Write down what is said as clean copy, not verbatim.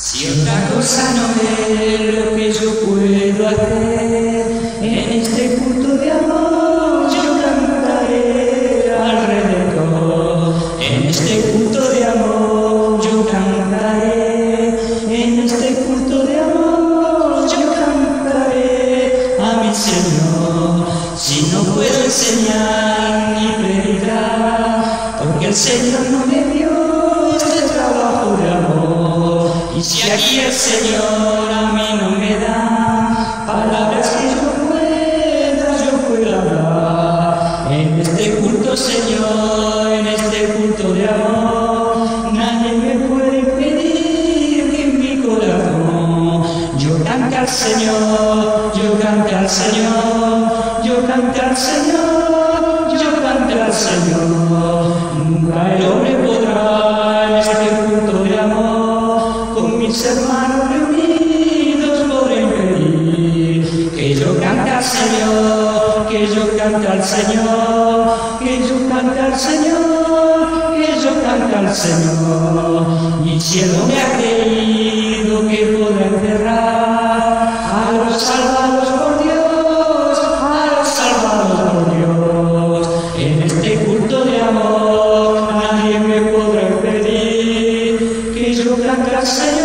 Si otra cosa no es lo que yo puedo hacer, en este culto de amor yo cantaré alrededor. En este culto de amor yo cantaré, en este culto de amor yo cantaré a mi Señor. Si no puedo enseñar ni predicar, porque el Señor no me dio este trabajo de amor. Y si aquí el Señor a mí no me da palabras que yo pueda hablar, en este culto, Señor, en este culto de amor, nadie me puede impedir que en mi corazón yo cante al Señor, yo cante al Señor, yo cante al Señor, yo cante al Señor. Nunca el hombre podrá en este culto de amor con mis hermanos reunidos por impedir que yo cante al Señor, que yo cante al Señor, que yo cante al Señor, que yo cante al Señor. Y si el hombre ha creído que podrá encerrar a los salvados por Dios, a los salvados por Dios, en este culto de amor nadie me podrá impedir que yo cante al Señor.